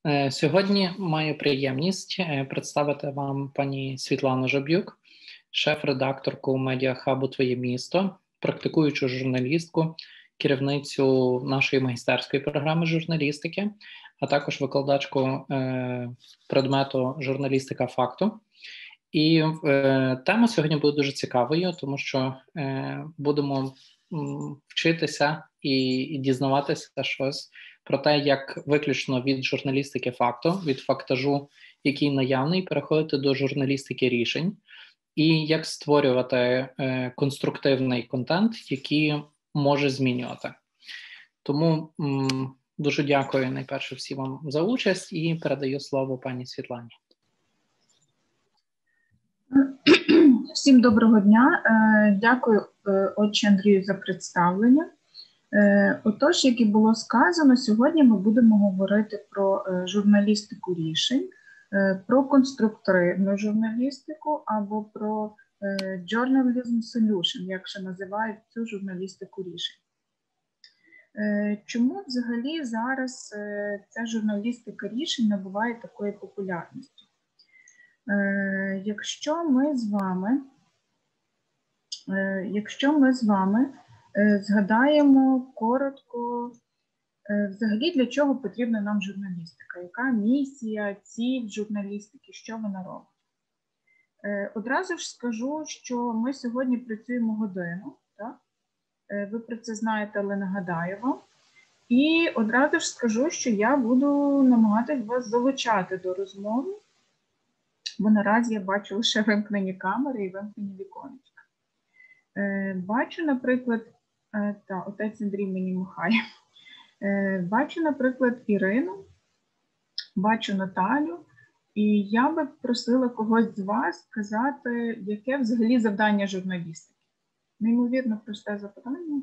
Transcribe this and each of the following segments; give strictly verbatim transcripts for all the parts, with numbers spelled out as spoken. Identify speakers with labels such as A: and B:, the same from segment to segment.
A: Сьогодні маю приємність представити вам пані Світлану Жаб'юк, шеф-редакторку медіахабу «Твоє місто», практикуючу журналістку, керівницю нашої магістерської програми журналістики, а також викладачку е, предмету «Журналістика факту». І е, тема сьогодні буде дуже цікавою, тому що е, будемо м, вчитися і, і дізнаватися щось про те, як виключно від журналістики факту, від фактажу, який наявний, переходити до журналістики рішень, і як створювати е, конструктивний контент, який може змінювати. Тому м, дуже дякую найперше всім вам за участь і передаю слово пані Світлані.
B: Всім доброго дня. Дякую, отче Андрію, за представлення. Отож, як і було сказано, сьогодні ми будемо говорити про журналістику рішень, про конструктивну журналістику або про journalism solution, як ще називають цю журналістику рішень. Чому взагалі зараз ця журналістика рішень набуває такої популярності? Якщо ми з вами, якщо ми з вами згадаємо коротко, взагалі для чого потрібна нам журналістика, яка місія, ціль журналістики, що вона робить. Одразу ж скажу, що ми сьогодні працюємо годину, так? Ви про це знаєте, але нагадаю вам. І одразу ж скажу, що я буду намагатись вас залучати до розмови, бо наразі я бачу лише вимкнені камери і вимкнені віконечка. Е, бачу, наприклад, е, та, отець Андрій мені махає. Е, бачу, наприклад, Ірину, бачу Наталю, і я би просила когось з вас сказати, яке взагалі завдання журналістики. Неймовірно просте запитання.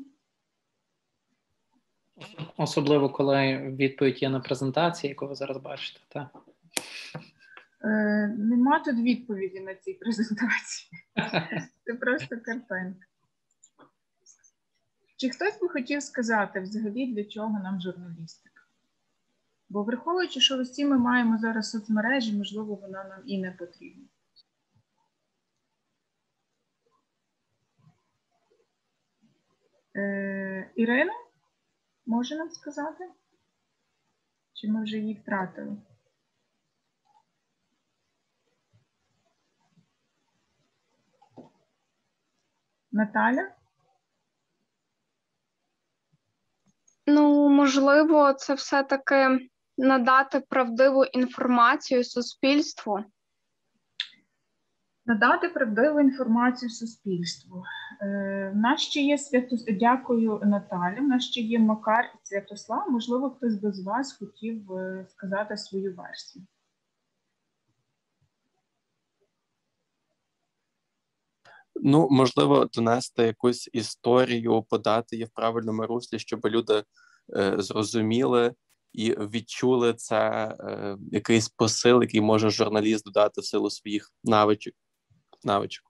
A: Особливо, коли відповідь є на презентації, яку ви зараз бачите, так?
B: Е, нема тут відповіді на цій презентації. Це просто картинка. Чи хтось би хотів сказати взагалі, для чого нам журналістика? Бо враховуючи, що всі ми маємо зараз соцмережі, можливо, вона нам і не потрібна. Е, Ірина, може нам сказати? Чи ми вже її втратили? Наталя?
C: Ну, можливо, це все-таки надати правдиву інформацію суспільству.
B: Надати правдиву інформацію суспільству. Е, в нас ще є Святослав, дякую, Наталі, в нас ще є Макар і Святослав. Можливо, хтось би з вас хотів сказати свою версію.
D: Ну, можливо, донести якусь історію, подати її в правильному руслі, щоб люди е, зрозуміли і відчули це, е, якийсь посил, який може журналіст додати в силу своїх навичок. навичок.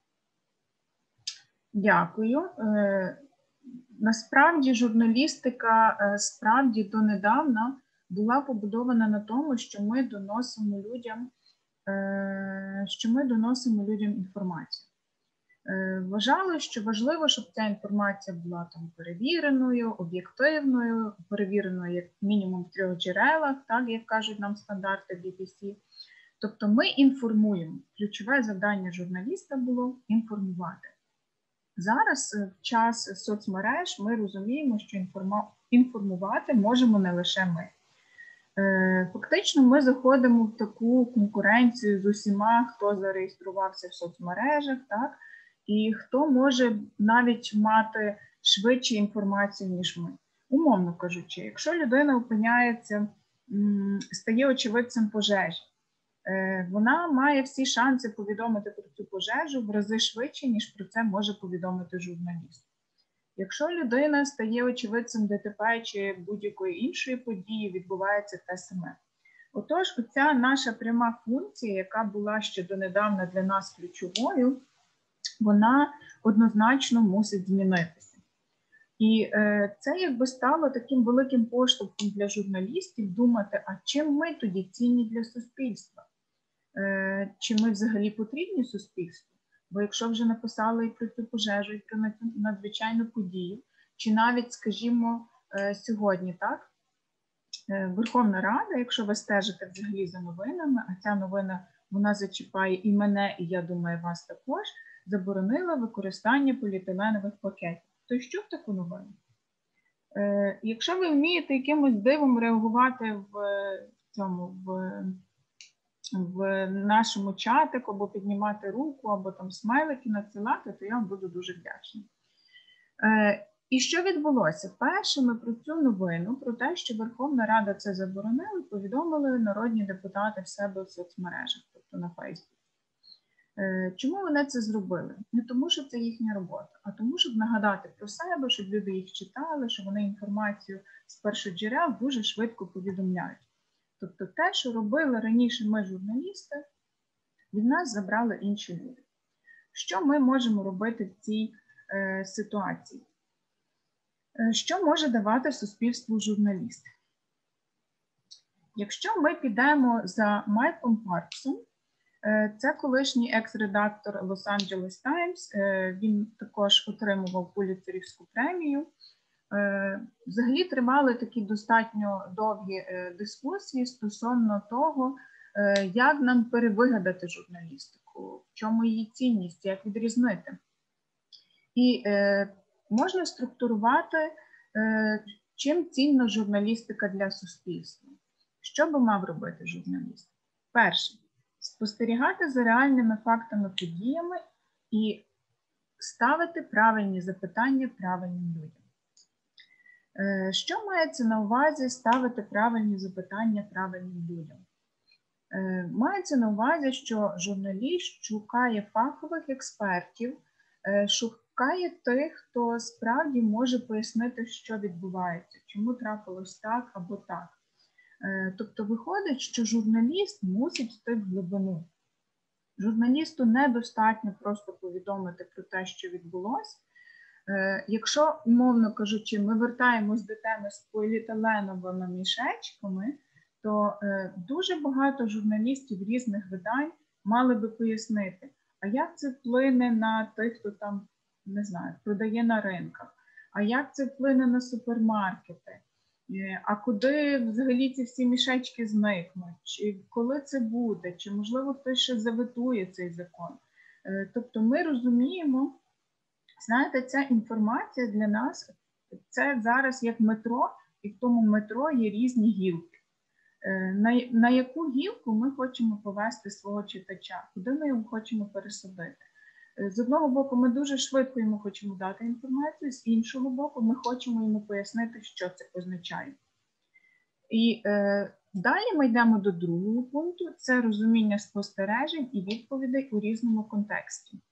B: Дякую. Е, насправді журналістика е, справді донедавна була побудована на тому, що ми доносимо людям, е, що ми доносимо людям інформацію. Вважали, що важливо, щоб ця інформація була там перевіреною, об'єктивною, перевіреною як мінімум в трьох джерелах, так, як кажуть нам стандарти бі бі сі. Тобто ми інформуємо. Ключове завдання журналіста було інформувати. Зараз, в час соцмереж, ми розуміємо, що інформувати можемо не лише ми. Фактично ми заходимо в таку конкуренцію з усіма, хто зареєструвався в соцмережах, так, і хто може навіть мати швидше інформацію, ніж ми. Умовно кажучи, якщо людина опиняється, стає очевидцем пожежі, вона має всі шанси повідомити про цю пожежу в рази швидше, ніж про це може повідомити журналіст. Якщо людина стає очевидцем де те пе чи будь-якої іншої події, відбувається те саме. Отож, оця наша пряма функція, яка була ще донедавна для нас ключовою, вона однозначно мусить змінитися. І е, це якби стало таким великим поштовхом для журналістів думати, а чим ми тоді цінні для суспільства? Е, чи ми взагалі потрібні суспільству? Бо якщо вже написали і про цю пожежу, і про надзвичайну подію, чи навіть, скажімо, е, сьогодні, так, е, Верховна Рада, якщо ви стежите взагалі за новинами, а ця новина, вона зачіпає і мене, і я думаю, вас також, заборонила використання поліетиленових пакетів. То що в таку новину? Е, якщо ви вмієте якимось дивом реагувати в цьому, в, в нашому чатику, або піднімати руку, або там смайлики надсилати, то я вам буду дуже вдячна. Е, і що відбулося? Першими про цю новину, про те, що Верховна Рада це заборонила, повідомили народні депутати в себе в соцмережах, тобто на Фейсбуці. Чому вони це зробили? Не тому, що це їхня робота, а тому, щоб нагадати про себе, щоб люди їх читали, що вони інформацію з першоджерел дуже швидко повідомляють. Тобто те, що робили раніше ми, журналісти, від нас забрали інші люди. Що ми можемо робити в цій е, ситуації? Що може давати суспільству журналіст? Якщо ми підемо за Майклом Парксом, це колишній екс-редактор Los Angeles Times, він також отримував Пулітцерівську премію. Взагалі тривали такі достатньо довгі дискусії стосовно того, як нам перевигадати журналістику, в чому її цінність, як відрізнити. І можна структурувати, чим цінна журналістика для суспільства. Що би мав робити журналіст? Перше. Спостерігати за реальними фактами, подіями і ставити правильні запитання правильним людям. Що мається на увазі ставити правильні запитання правильним людям? Мається на увазі, що журналіст шукає фахових експертів, шукає тих, хто справді може пояснити, що відбувається, чому трапилось так або так. Тобто виходить, що журналіст мусить йти в глибину. Журналісту недостатньо просто повідомити про те, що відбулося. Якщо, умовно кажучи, ми вертаємось до теми з поліетиленовими мішечками, то дуже багато журналістів різних видань мали би пояснити, а як це вплине на тих, хто там, не знаю, продає на ринках, а як це вплине на супермаркети, а куди взагалі ці всі мішечки зникнуть, чи коли це буде, чи можливо хтось ще заветує цей закон. Тобто ми розуміємо, знаєте, ця інформація для нас, це зараз як метро, і в тому метро є різні гілки. На, на яку гілку ми хочемо повести свого читача, куди ми його хочемо пересадити. З одного боку, ми дуже швидко йому хочемо дати інформацію, з іншого боку, ми хочемо йому пояснити, що це означає. І е, далі ми йдемо до другого пункту, це розуміння спостережень і відповідей у різному контексті.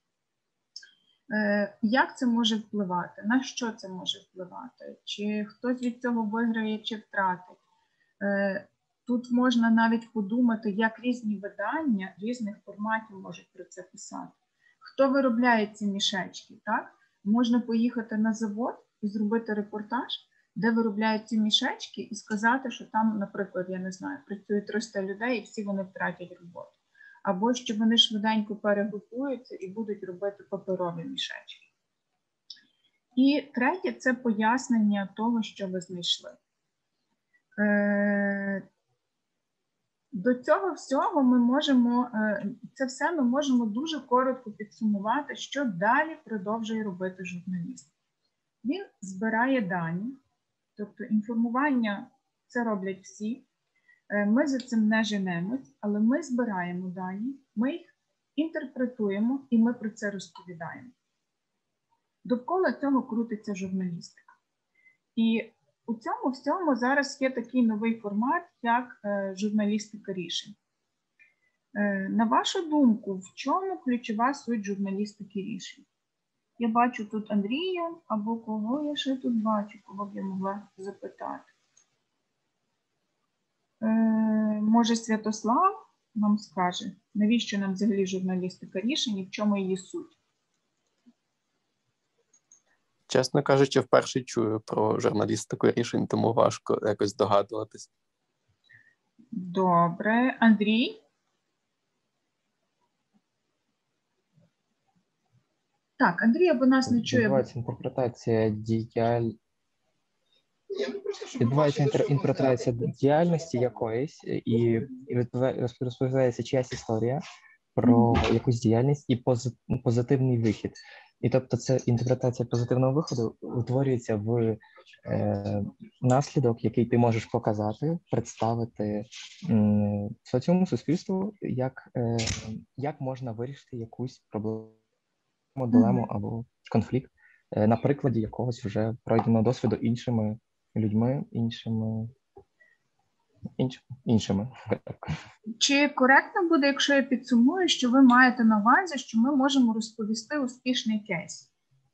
B: Е, як це може впливати? На що це може впливати? Чи хтось від цього виграє, чи втратить? Е, тут можна навіть подумати, як різні видання різних форматів можуть про це писати. Хто виробляє ці мішечки, так? Можна поїхати на завод і зробити репортаж, де виробляють ці мішечки і сказати, що там, наприклад, я не знаю, працює триста людей і всі вони втратять роботу. Або що вони швиденько перегрупуються і будуть робити паперові мішечки. І третє – це пояснення того, що ви знайшли. Е- До цього всього ми можемо, це все ми можемо дуже коротко підсумувати, що далі продовжує робити журналіст. Він збирає дані, тобто інформування це роблять всі, ми за цим не женемось, але ми збираємо дані, ми їх інтерпретуємо і ми про це розповідаємо. Довкола цього крутиться журналістика. І у цьому всьому зараз є такий новий формат, як е, журналістика рішень. Е, на вашу думку, в чому ключова суть журналістики рішень? Я бачу тут Андрія, або кого я ще тут бачу, кого б я могла запитати. Е, може, Святослав нам скаже, навіщо нам взагалі журналістика рішень і в чому її суть?
D: Чесно кажучи, вперше чую про журналістику рішень, тому важко якось догадуватись.
B: Добре. Андрій? Так, Андрій або нас не чує.
E: Відбувається інтерпретація діяль... Відбувається інтер... інтерпретація діяльності якоїсь, і, і відбуває... розповідається чиясь історія про якусь діяльність і пози... позитивний вихід. І тобто це інтерпретація позитивного виходу утворюється в е, наслідок, який ти можеш показати, представити м, соціуму, суспільству, як, е, як можна вирішити якусь проблему, дилему або конфлікт е, на прикладі якогось вже пройденого досвіду іншими людьми, іншими, інш, іншими.
B: Чи коректно буде, якщо я підсумую, що ви маєте на увазі, що ми можемо розповісти успішний кейс?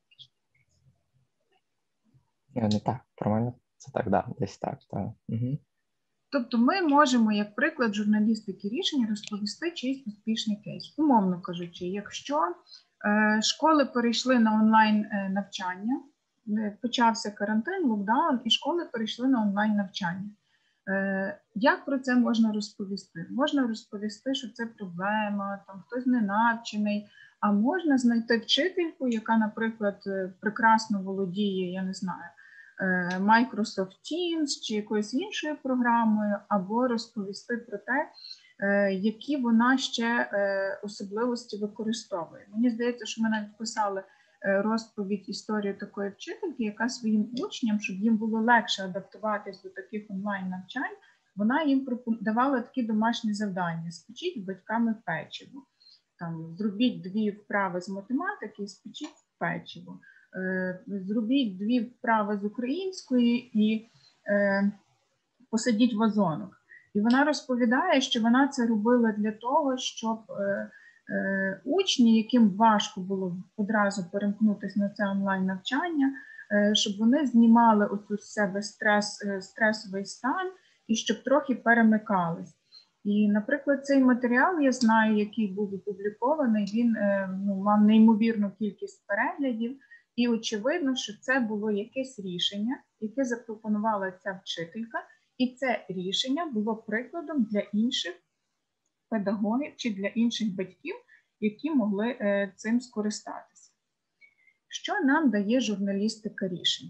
E: Не так, формально це так, да, десь так. так. Угу.
B: Тобто ми можемо, як приклад журналістики рішень, розповісти чийсь успішний кейс. Умовно кажучи, якщо е, школи перейшли на онлайн е, навчання, е, почався карантин, локдаун, і школи перейшли на онлайн навчання. Е, як про це можна розповісти? Можна розповісти, що це проблема, там хтось не навчений, а можна знайти вчительку, яка, наприклад, прекрасно володіє, я не знаю, Microsoft Teams чи якоюсь іншою програмою, або розповісти про те, які вона ще особливості використовує. Мені здається, що ми навіть писали розповідь історію такої вчительки, яка своїм учням, щоб їм було легше адаптуватись до таких онлайн-навчань, вона їм давала такі домашні завдання: спечіть батьками печиво, там, зробіть дві вправи з математики і спечіть печиво. Зробіть дві вправи з української і е, посадіть вазонок. І вона розповідає, що вона це робила для того, щоб е, е, учні, яким важко було одразу перемкнутися на це онлайн-навчання, е, щоб вони знімали оцю з себе стрес, е, стресовий стан і щоб трохи перемикались. І, наприклад, цей матеріал, я знаю, який був опублікований, він е, ну, мав неймовірну кількість переглядів. І очевидно, що це було якесь рішення, яке запропонувала ця вчителька, і це рішення було прикладом для інших педагогів чи для інших батьків, які могли е, цим скористатися. Що нам дає журналістика рішень?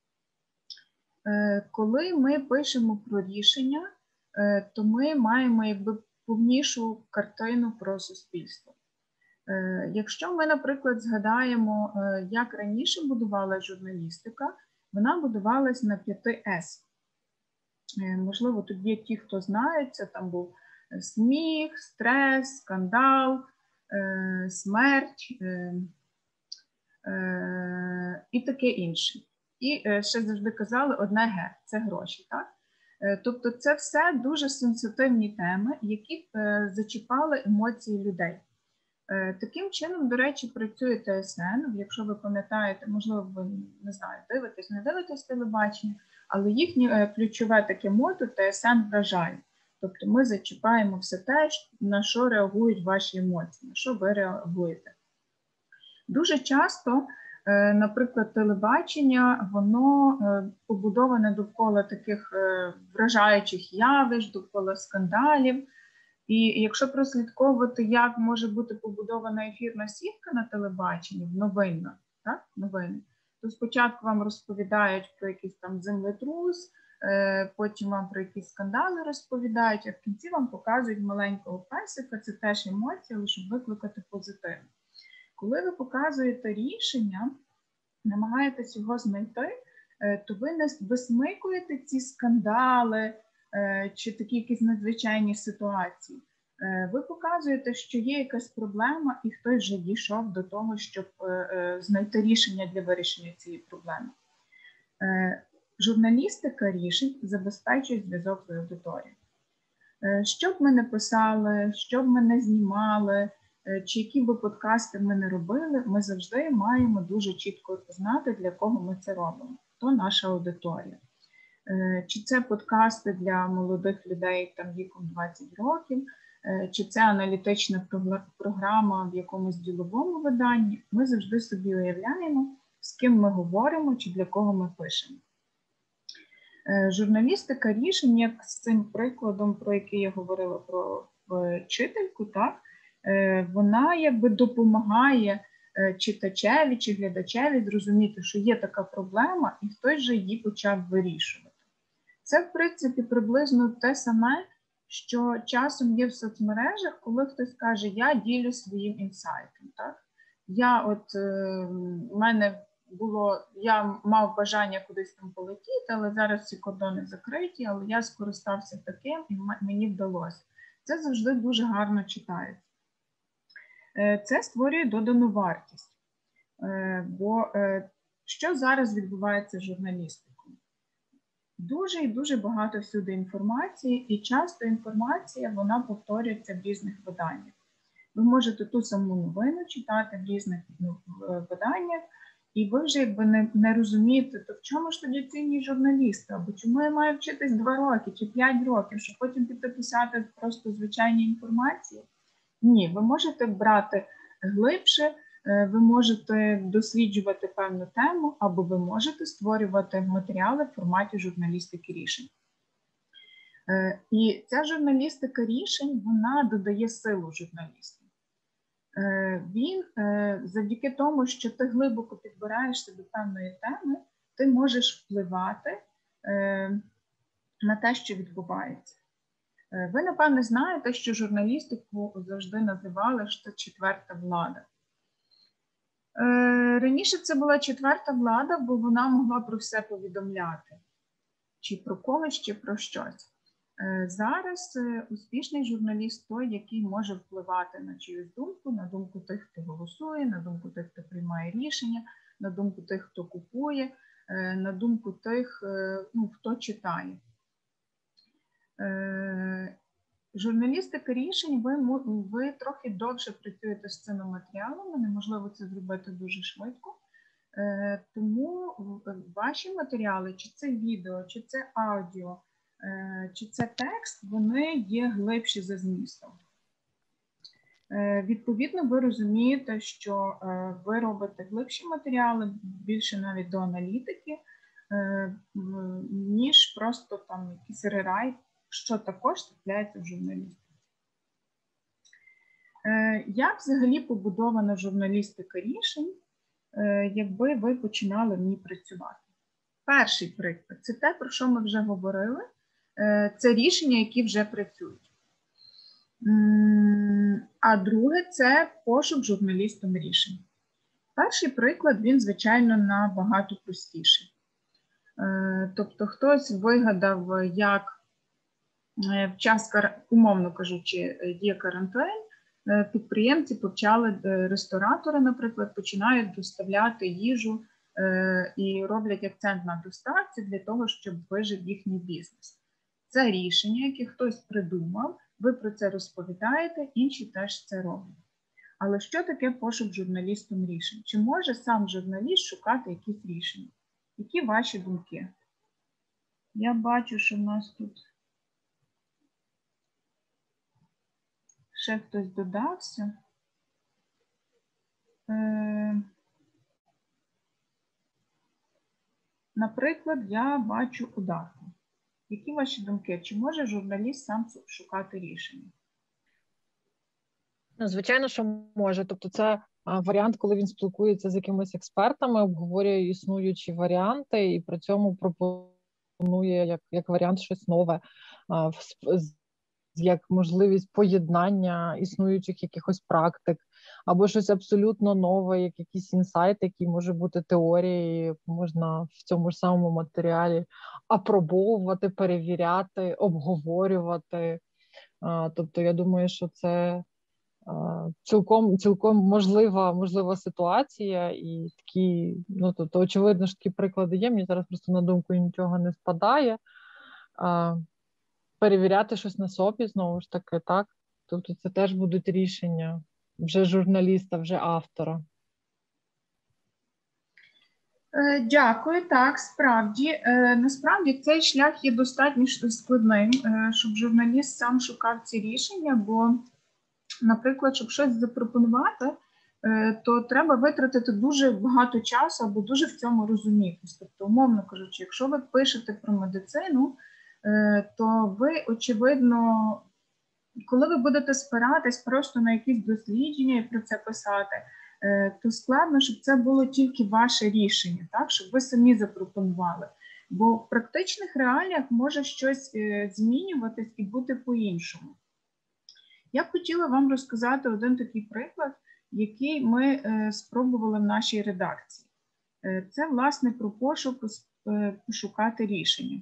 B: Е, коли ми пишемо про рішення, е, то ми маємо якби повнішу картину про суспільство. Якщо ми, наприклад, згадаємо, як раніше будувала журналістика, вона будувалась на п'яти С. Можливо, тут є ті, хто знають, це там був сміх, стрес, скандал, смерть і таке інше. І ще завжди казали одне Г – це гроші. Так? Тобто це все дуже сенситивні теми, які зачіпали емоції людей. Таким чином, до речі, працює Т С Н. Якщо ви пам'ятаєте, можливо, ви, не знаю, дивитесь, не дивитесь телебачення, але їхнє ключове таке мото – Т С Н вражає. Тобто ми зачіпаємо все те, на що реагують ваші емоції, на що ви реагуєте. Дуже часто, наприклад, телебачення, воно побудоване довкола таких вражаючих явищ, довкола скандалів. І якщо прослідковувати, як може бути побудована ефірна сітка на телебаченні, новинна, так, новини, то спочатку вам розповідають про якийсь там землетрус, потім вам про якісь скандали розповідають, а в кінці вам показують маленького песика, це теж емоція, але щоб викликати позитив. Коли ви показуєте рішення, намагаєтесь його знайти, то ви не висмикуєте ці скандали, чи такі якісь надзвичайні ситуації. Ви показуєте, що є якась проблема, і хтось вже дійшов до того, щоб знайти рішення для вирішення цієї проблеми. Журналістика рішень забезпечує зв'язок з аудиторією. Що б ми не писали, що б ми не знімали, чи які б подкасти ми не робили, ми завжди маємо дуже чітко знати, для кого ми це робимо, хто наша аудиторія. Чи це подкасти для молодих людей там віком двадцять років, чи це аналітична програма в якомусь діловому виданні, ми завжди собі уявляємо, з ким ми говоримо чи для кого ми пишемо. Журналістика рішень, як з цим прикладом, про який я говорила про вчительку, так, вона якби допомагає читачеві чи глядачеві зрозуміти, що є така проблема, і хтось же її почав вирішувати. Це, в принципі, приблизно те саме, що часом є в соцмережах, коли хтось каже, я ділю своїм інсайтом. Так? Я от, е, в мене було, я мав бажання кудись там полетіти, але зараз ці кордони закриті, але я скористався таким і мені вдалося. Це завжди дуже гарно читається. Це створює додану вартість. Бо що зараз відбувається з журналістикою? Дуже і дуже багато всюди інформації, і часто інформація, вона повторюється в різних виданнях. Ви можете ту саму новину читати в різних виданнях, і ви вже якби не, не розумієте, то в чому ж тоді цінність журналіста, або чому я маю вчитись два роки чи п'ять років, щоб потім піти писати просто звичайні інформації? Ні, ви можете брати глибше, ви можете досліджувати певну тему, або ви можете створювати матеріали в форматі журналістики рішень. І ця журналістика рішень, вона додає силу журналісту. Він, завдяки тому, що ти глибоко підбираєшся до певної теми, ти можеш впливати на те, що відбувається. Ви, напевне, знаєте, що журналістику завжди називали, що це четверта влада. Раніше це була четверта влада, бо вона могла про все повідомляти. Чи про когось, чи про щось. Зараз успішний журналіст той, який може впливати на чиюсь думку, на думку тих, хто голосує, на думку тих, хто приймає рішення, на думку тих, хто купує, на думку тих, ну, хто читає. Журналістика рішень, ви, ви трохи довше працюєте з цими матеріалами, неможливо це зробити дуже швидко. Тому ваші матеріали, чи це відео, чи це аудіо, чи це текст, вони є глибші за змістом. Відповідно, ви розумієте, що ви робите глибші матеріали, більше навіть до аналітики, ніж просто там якийсь рерайт, що також трапляється в журналістиці. Як взагалі побудована журналістика рішень, якби ви починали в ній працювати? Перший приклад – це те, про що ми вже говорили, це рішення, які вже працюють. А друге – це пошук журналістом рішень. Перший приклад, він, звичайно, набагато простіший. Тобто хтось вигадав, як в час, умовно кажучи, є карантин, підприємці почали, ресторатори, наприклад, починають доставляти їжу і роблять акцент на доставці для того, щоб вижив їхній бізнес. Це рішення, яке хтось придумав, ви про це розповідаєте, інші теж це роблять. Але що таке пошук журналістом рішень? Чи може сам журналіст шукати якісь рішення? Які ваші думки? Я бачу, що в нас тут ще хтось додався. Е... Наприклад, я бачу Одарку. Які ваші думки? Чи може журналіст сам шукати рішення?
F: Ну, звичайно, що може. Тобто це варіант, коли він спілкується з якимись експертами, обговорює існуючі варіанти і при цьому пропонує як, як варіант щось нове, як можливість поєднання існуючих якихось практик, або щось абсолютно нове, як якийсь інсайт, який може бути теорією, можна в цьому ж самому матеріалі апробовувати, перевіряти, обговорювати. Тобто я думаю, що це цілком, цілком можлива, можлива ситуація, і такі, ну, тобто, очевидно, що такі приклади є, мені зараз просто на думку нічого не спадає. Перевіряти щось на собі, знову ж таки, так? Тобто це теж будуть рішення вже журналіста, вже автора.
B: Дякую, так, справді. Насправді цей шлях є достатньо складним, щоб журналіст сам шукав ці рішення, бо, наприклад, щоб щось запропонувати, то треба витратити дуже багато часу або дуже в цьому розумітись. Тобто, умовно кажучи, якщо ви пишете про медицину, то ви, очевидно, коли ви будете спиратись просто на якісь дослідження і про це писати, то складно, щоб це було тільки ваше рішення, так? Щоб ви самі запропонували. Бо в практичних реаліях може щось змінюватись і бути по-іншому. Я б хотіла вам розказати один такий приклад, який ми спробували в нашій редакції. Це, власне, про пошук, пошукати рішення.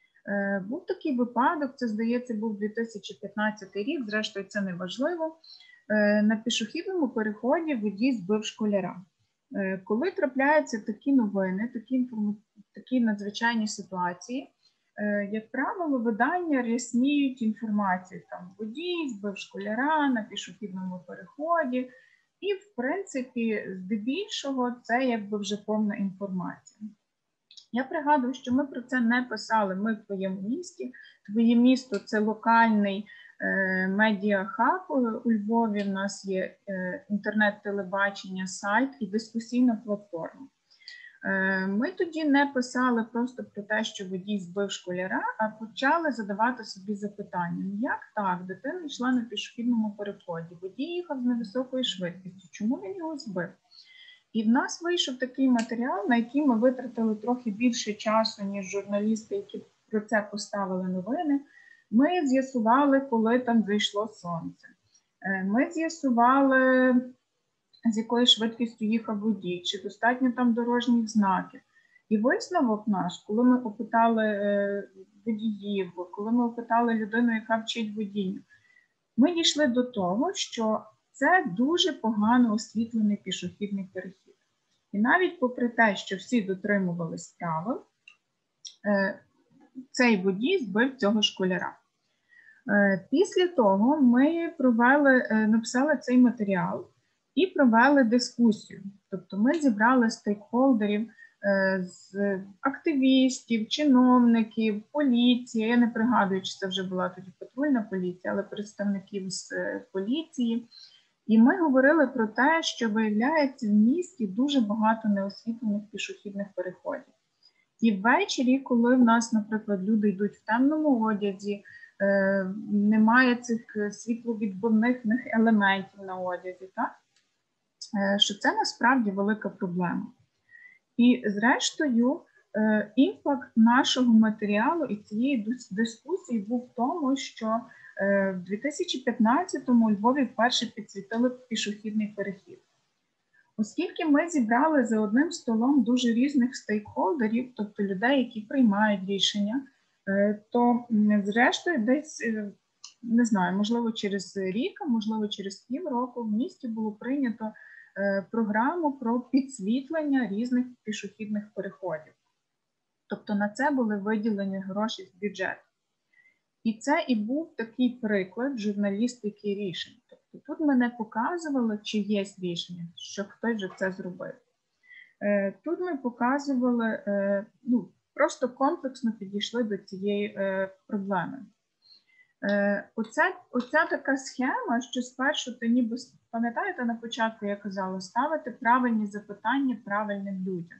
B: Був такий випадок, це, здається, був дві тисячі п'ятнадцятий рік, зрештою, це не важливо. На пішохідному переході водій збив школяра. Коли трапляються такі новини, такі, такі надзвичайні ситуації, як правило, видання рясніють інформацію. Там водій збив школяра на пішохідному переході. І, в принципі, здебільшого, це якби вже повна інформація. Я пригадую, що ми про це не писали, ми в твоєму місті. Твоє місто – це локальний е, медіахаб у Львові, в нас є е, інтернет-телебачення, сайт і дискусійна платформа. Е, ми тоді не писали просто про те, що водій збив школяра, а почали задавати собі запитання. Як так? Дитина йшла на пішохідному переході, водій їхав з невисокою швидкістю. Чому він його збив? І в нас вийшов такий матеріал, на який ми витратили трохи більше часу, ніж журналісти, які про це поставили новини. Ми з'ясували, коли там зайшло сонце. Ми з'ясували, з якою швидкістю їхав водій, чи достатньо там дорожніх знаків. І висновок наш, коли ми опитали водіїв, коли ми опитали людину, яка вчить водінню, ми дійшли до того, що це дуже погано освітлений пішохідний перехід. І навіть попри те, що всі дотримувались правил, цей водій збив цього школяра. Після того ми провели, написали цей матеріал і провели дискусію. Тобто ми зібрали стейкхолдерів, з активістів, чиновників, поліції. Я не пригадую, чи це вже була тоді патрульна поліція, але представників з поліції. І ми говорили про те, що, виявляється, в місті дуже багато неосвітлених пішохідних переходів. І ввечері, коли в нас, наприклад, люди йдуть в темному одязі, немає цих світловідбивних елементів на одязі, так? Що це насправді велика проблема. І, зрештою, імпакт нашого матеріалу і цієї дискусії був в тому, що в дві тисячі п'ятнадцятому у Львові вперше підсвітили пішохідний перехід. Оскільки ми зібрали за одним столом дуже різних стейкхолдерів, тобто людей, які приймають рішення, то, зрештою, десь, не знаю, можливо, через рік, а можливо, через півроку в місті було прийнято програму про підсвітлення різних пішохідних переходів. Тобто на це були виділені гроші з бюджету. І це і був такий приклад журналістики рішень. Тобто тут ми не показували, чи є рішення, що хтось вже це зробив. Тут ми показували, ну, просто комплексно підійшли до цієї проблеми. Оця, оця така схема, що спершу ти ніби, пам'ятаєте, на початку я казала, ставити правильні запитання правильним людям.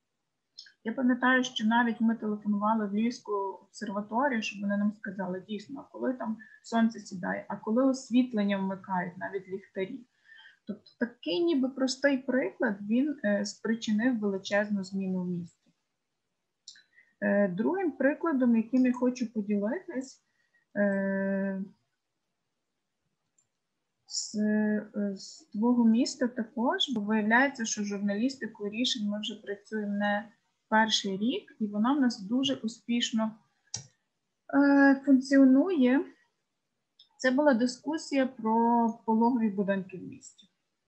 B: Я пам'ятаю, що навіть ми телефонували в Львівську обсерваторію, щоб вони нам сказали, дійсно, а коли там сонце сідає, а коли освітлення вмикають, навіть ліхтарі. Тобто такий ніби простий приклад, він е, спричинив величезну зміну в місті. Е, другим прикладом, яким я хочу поділитись, е, з, з твого міста також, бо виявляється, що журналістикою рішень ми вже працюємо не перший рік, і вона в нас дуже успішно е, функціонує. Це була дискусія про пологові будинки в місті.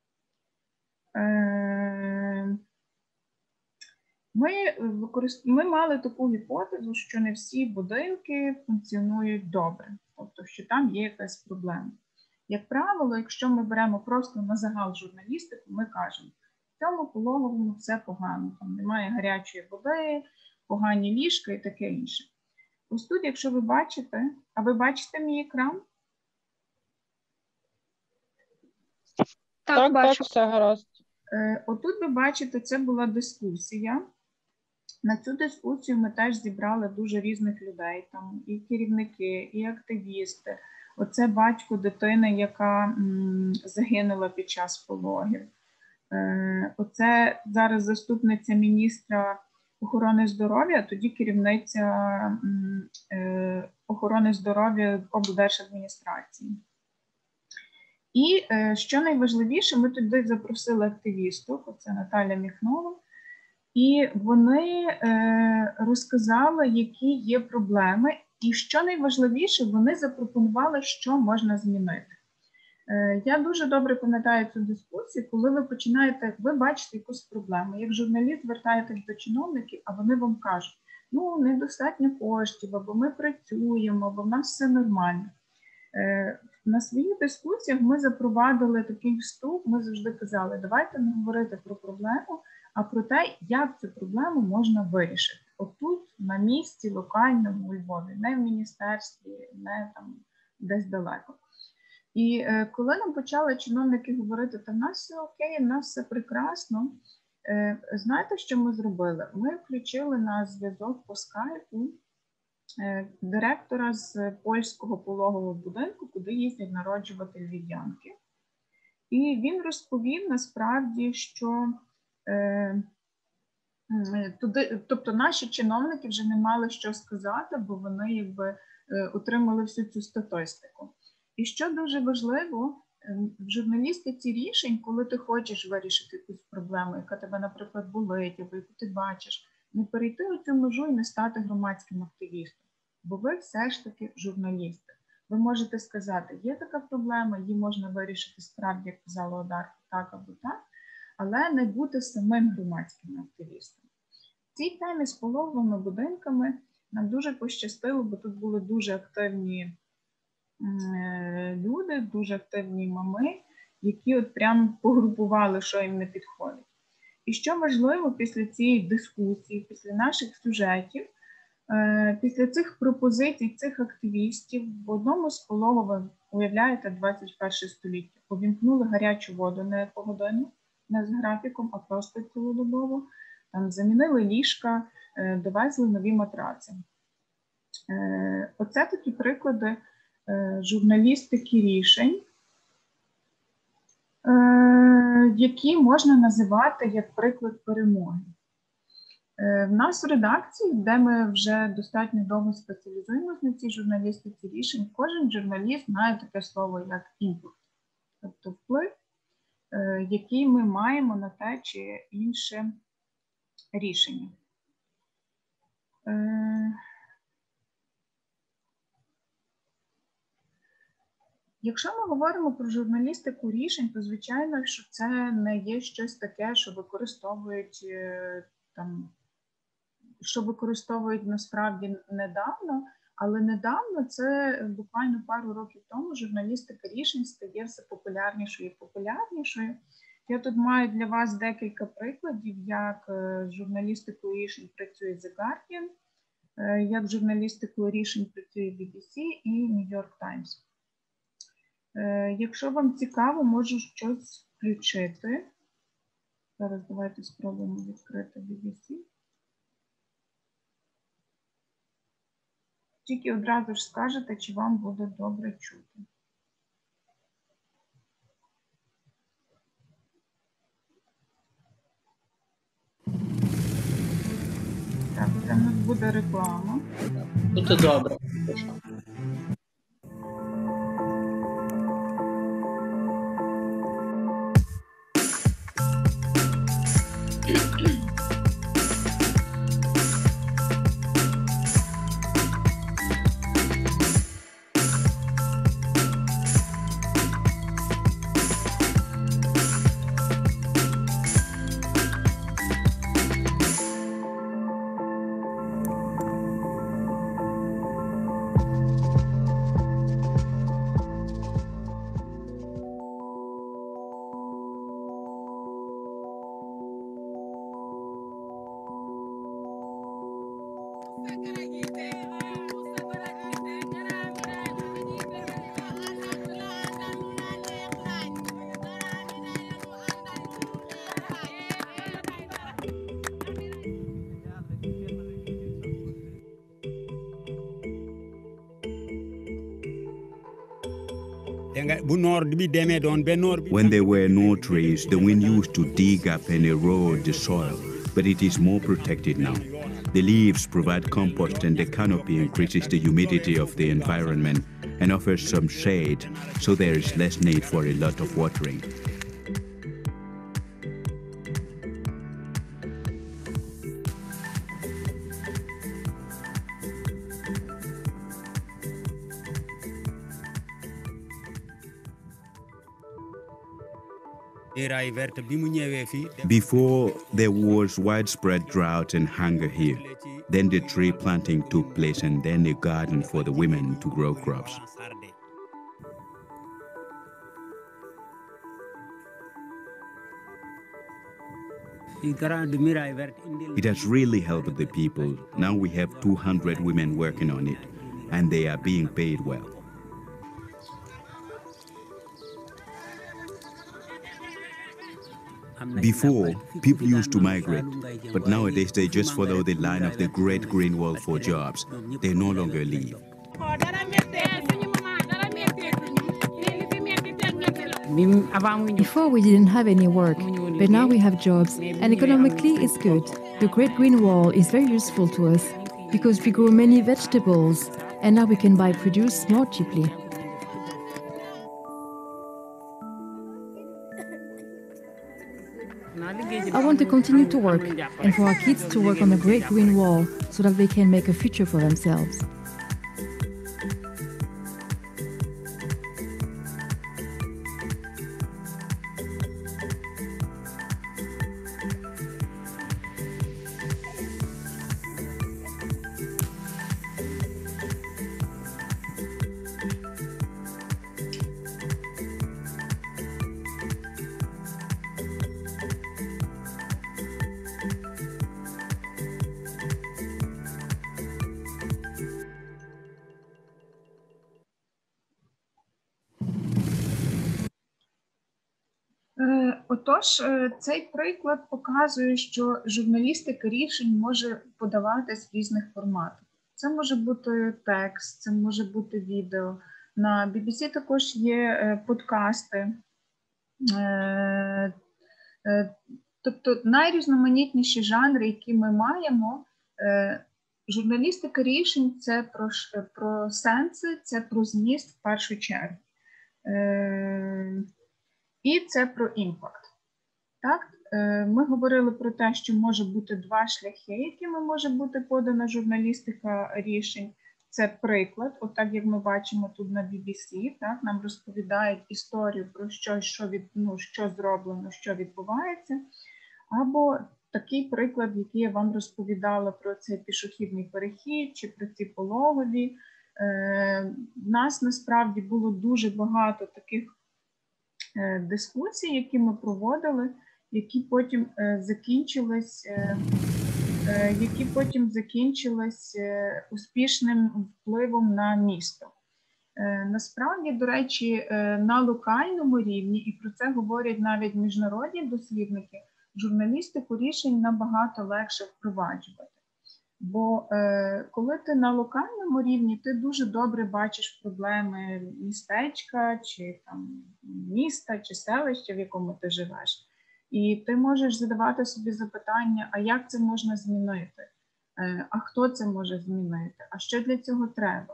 B: Е, ми, використ... ми мали таку гіпотезу, що не всі будинки функціонують добре, тобто, що там є якась проблема. Як правило, якщо ми беремо просто на загал журналістику, ми кажемо, в цьому пологовому все погано, там немає гарячої води, погані ліжка і таке інше. Ось тут, якщо ви бачите, а ви бачите мій екран?
C: Так,
F: Так,
C: бачу.
F: так, все гаразд.
B: Е, Отут ви бачите, це була дискусія. На цю дискусію ми теж зібрали дуже різних людей, там і керівники, і активісти. Оце батько дитини, яка м, загинула під час пологів. Е, Оце зараз заступниця міністра охорони здоров'я, тоді керівниця м, е, охорони здоров'я облдержадміністрації. І е, що найважливіше, ми туди запросили активістів, це Наталя Міхнова, і вони е, розказали, які є проблеми, і що найважливіше, вони запропонували, що можна змінити. Е, я дуже добре пам'ятаю цю дискусію, коли ви починаєте, ви бачите якусь проблему, як журналіст звертаєтесь до чиновників, а вони вам кажуть, ну, недостатньо коштів, або ми працюємо, або в нас все нормально. Е, на своїх дискусіях ми запровадили такий вступ, ми завжди казали, давайте не говорити про проблему, а про те, як цю проблему можна вирішити. Отут, на місці, локальному у Львові, не в міністерстві, не там десь далеко. І е, коли нам почали чиновники говорити, та в нас все окей, в нас все прекрасно, е, знаєте, що ми зробили? Ми включили на зв'язок по скайпу е, директора з польського пологового будинку, куди їздять народжувати львів'янки. І він розповів насправді, що е, туди, тобто наші чиновники вже не мали що сказати, бо вони якби е, отримали всю цю статистику. І що дуже важливо, в журналістиці рішень, коли ти хочеш вирішити якусь проблему, яка тебе, наприклад, болить, або яку ти бачиш, не перейти у цю межу і не стати громадським активістом. Бо ви все ж таки журналісти. Ви можете сказати, є така проблема, її можна вирішити справді, як казала Одарка, так або так, але не бути самим громадським активістом. В цій темі з пологовими будинками нам дуже пощастило, бо тут були дуже активні люди, дуже активні мами, які от прямо погрупували, що їм не підходить. І що важливо після цієї дискусії, після наших сюжетів, після цих пропозицій, цих активістів, в одному з пологових, уявляєте, двадцять перше століття, увімкнули гарячу воду не по годину, не з графіком, а просто цілодобово, там замінили ліжка, довезли нові матраци. Оце такі приклади журналістики рішень, які можна називати як приклад перемоги. В нас в редакції, де ми вже достатньо довго спеціалізуємося на цій журналістиці рішень, кожен журналіст знає таке слово як імпорт, тобто вплив, який ми маємо на те чи інше рішення. Якщо ми говоримо про журналістику рішень, то звичайно, що це не є щось таке, що використовують там, що використовують насправді недавно, але недавно, це буквально пару років тому, журналістика рішень стає все популярнішою і популярнішою. Я тут маю для вас декілька прикладів, як з журналістикою рішень працює The Guardian, як з журналістикою рішень працює бі бі сі і New York Times. Якщо вам цікаво, можу щось включити. Зараз давайте спробуємо відкрити бі бі сі. Тільки одразу ж скажете, чи вам буде добре чути. Так, це в нас буде реклама.
A: Буде добре.
G: When there were no trees, the wind used to dig up and erode the soil, but it is more protected now. The leaves provide compost and the canopy increases the humidity of the environment and offers some shade, so there is less need for a lot of watering. Before, there was widespread drought and hunger here. Then the tree planting took place and then a garden for the women to grow crops. It has really helped the people. Now we have two hundred women working on it, and they are being paid well. Before, people used to migrate, but nowadays they just follow the line of the Great Green Wall for jobs. They no longer leave.
H: Before we didn't have any work, but now we have jobs, and economically it's good. The Great Green Wall is very useful to us because we grow many vegetables, and now we can buy produce more cheaply. I want to continue to work, and for our kids to work on the Great Green Wall so that they can make a future for themselves.
B: Отож, цей приклад показує, що журналістика рішень може подаватись в різних форматах. Це може бути текст, це може бути відео. На бі бі сі також є подкасти. Тобто найрізноманітніші жанри, які ми маємо, журналістика рішень – це про, про сенси, це про зміст в першу чергу. І це про імпакт. Так? Ми говорили про те, що може бути два шляхи, якими може бути подана журналістика рішень. Це приклад, отак як ми бачимо тут на бі бі сі, так? Нам розповідають історію про що, що, від, ну, що зроблено, що відбувається. Або такий приклад, який я вам розповідала про цей пішохідний перехід чи про ці пологові. В нас насправді було дуже багато таких дискусій, які ми проводили, які потім закінчились, які потім закінчились успішним впливом на місто. Насправді, до речі, на локальному рівні, і про це говорять навіть міжнародні дослідники, журналістику рішень набагато легше впроваджувати. Бо е, коли ти на локальному рівні, ти дуже добре бачиш проблеми містечка, чи там, міста, чи селища, в якому ти живеш. І ти можеш задавати собі запитання, а як це можна змінити? Е, а хто це може змінити? А що для цього треба?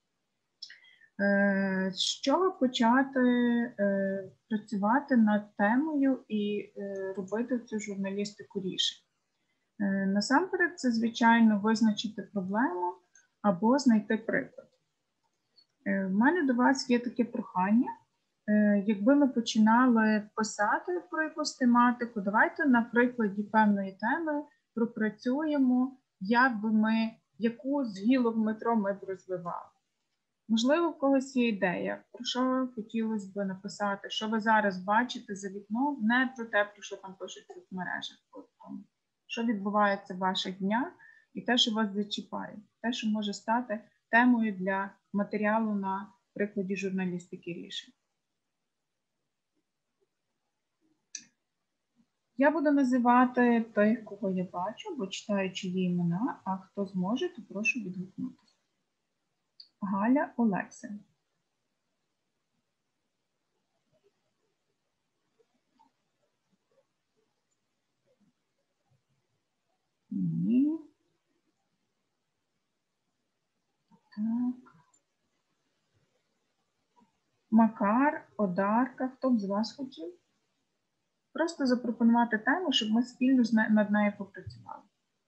B: Е, з чого почати е, працювати над темою і е, робити цю журналістику рішень? Насамперед, це, звичайно, визначити проблему або знайти приклад. В мене до вас є таке прохання. Якби ми починали писати про якусь тематику, давайте на прикладі певної теми пропрацюємо, як би ми, яку з гілок метро ми б розвивали. Можливо, в когось є ідея, про що хотілося б написати, що ви зараз бачите за вікном, не про те, про що там пишуть в соцмережах. Що відбувається в ваших днях і те, що вас зачіпає, те, що може стати темою для матеріалу на прикладі журналістики рішень. Я буду називати тих, кого я бачу, бо читаю чиї імена, а хто зможе, то прошу відгукнутися. Галя Олексин. Ні. Так. Макар, Одарка, хто б з вас хотів? Просто запропонувати тему, щоб ми спільно над нею попрацювали.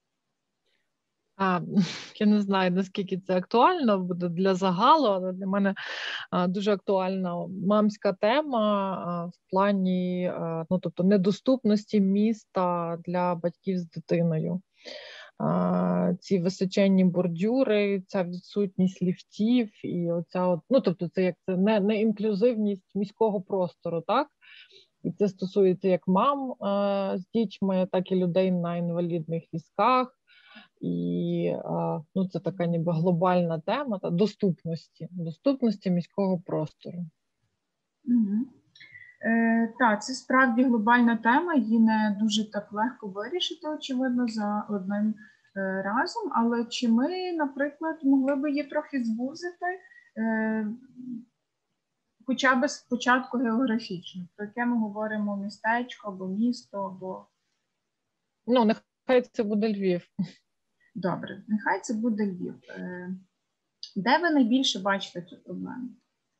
F: А, я не знаю, наскільки це актуально буде для загалу, але для мене а, дуже актуальна мамська тема а, в плані а, ну, тобто, недоступності міста для батьків з дитиною. А, ці височенні бордюри, ця відсутність ліфтів і оця от, ну, тобто, це як це не, не інклюзивність міського простору, так? І це стосується як мам а, з дітьми, так і людей на інвалідних візках. І ну, це така ніби глобальна тема та доступності, доступності міського простору.
B: Угу. Е, так, це справді глобальна тема, її не дуже так легко вирішити, очевидно, за одним е, разом, але чи ми, наприклад, могли би її трохи звузити, е, хоча б спочатку географічно, про яке ми говоримо містечко або місто, або...
F: Ну, нехай це буде Львів.
B: Добре, нехай це буде Львів. Де ви найбільше бачите цю проблему?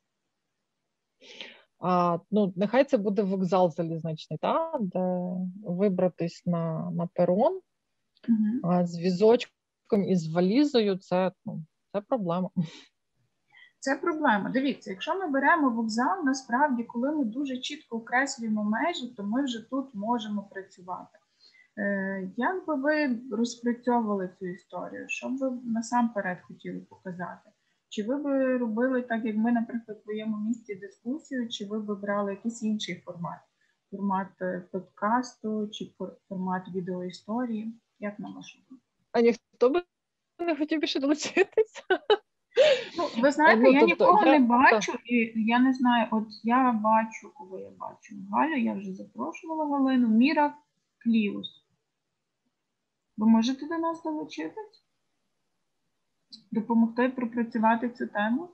F: А, ну, нехай це буде вокзал залізничний, та? Де вибратись на, на перон, угу. А з візочком і з валізою це, ну, це проблема.
B: Це проблема. Дивіться, якщо ми беремо вокзал, насправді, коли ми дуже чітко окреслюємо межі, то ми вже тут можемо працювати. Як би ви розпрацьовували цю історію? Що б ви насамперед хотіли показати? Чи ви б робили так, як ми, наприклад, в своєму місці дискусію, чи ви б брали якийсь інший формат? Формат подкасту, чи формат відеоісторії? Як на вашу думку?
F: А ніхто би не хотів більше долучитися?
B: Ну, ви знаєте, ну, я тобто, нікого я... не бачу, і я не знаю, от я бачу, кого я бачу. Галю, я вже запрошувала Галину, Міра Кліус. Ви можете до нас долучитись? Допомогти пропрацювати цю тему?